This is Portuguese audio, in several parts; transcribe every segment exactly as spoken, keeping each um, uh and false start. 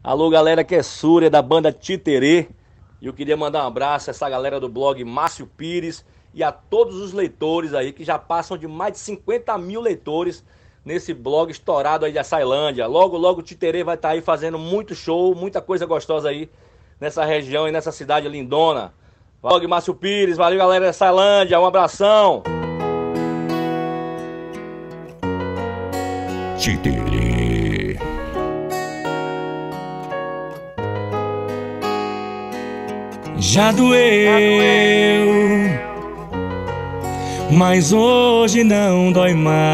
Alô, galera que é Súria, da banda Titerê. E eu queria mandar um abraço a essa galera do blog Márcio Pires e a todos os leitores aí, que já passam de mais de cinquenta mil leitores nesse blog estourado aí de Açailândia. Logo, logo o Titerê vai estar aí fazendo muito show, muita coisa gostosa aí nessa região e nessa cidade lindona. Blog Márcio Pires, valeu galera de Açailândia, um abração. Titerê. Já doeu, mas hoje não dói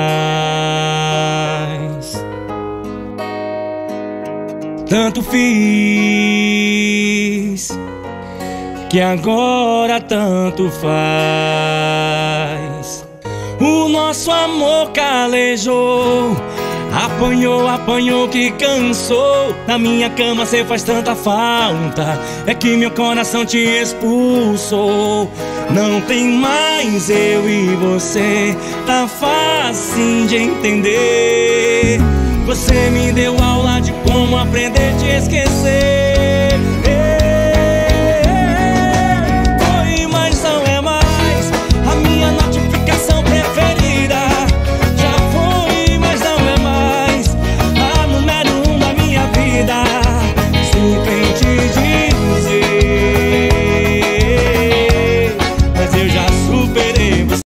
mais. Tanto fiz que agora tanto faz. O nosso amor calejou, apanhou, apanhou que cansou. Na minha cama cê faz tanta falta, é que meu coração te expulsou. Não tem mais eu e você, tá fácil de entender. Você me deu aula de como aprender a te esquecer.